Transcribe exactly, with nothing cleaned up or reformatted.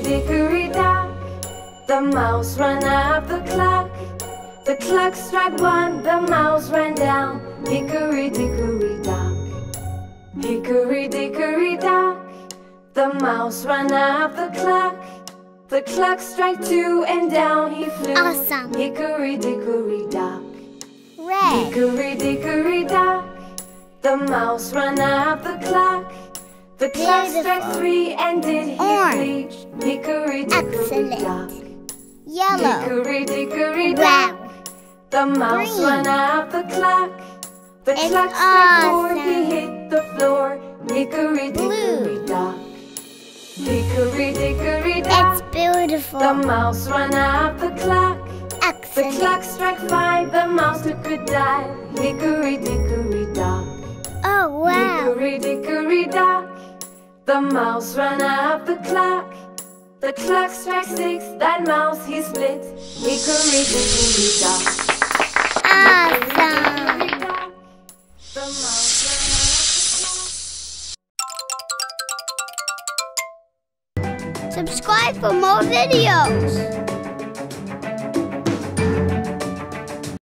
dickory dock, the mouse ran up the clock. The clock struck one, the mouse ran down. Hickory dickory dock, hickory dickory dock, the mouse ran up the clock. The clock struck two and down he flew. Awesome. Hickory dickory dock, Red. hickory dickory dock, the mouse ran up the clock. The clock Beautiful. struck three and did he Orange. flee? Hickory dickory Excellent. dock, Yellow. hickory dickory dock, Brown. the mouse Green. ran up the clock. The It's clock struck four, he awesome. hit the floor. Hickory dickory Blue. dock, hickory dickory dock, It's beautiful. the mouse ran up the clock. The Excellent. clock struck five, the mouse took a dive. Hickory dickory dock, Oh, wow. hickory dickory dock, the mouse ran up the clock. The clock struck six, that mouse he split. Hickory dickory dock, Awesome. hickory dock, the mouse ran up the clock. Subscribe for more videos.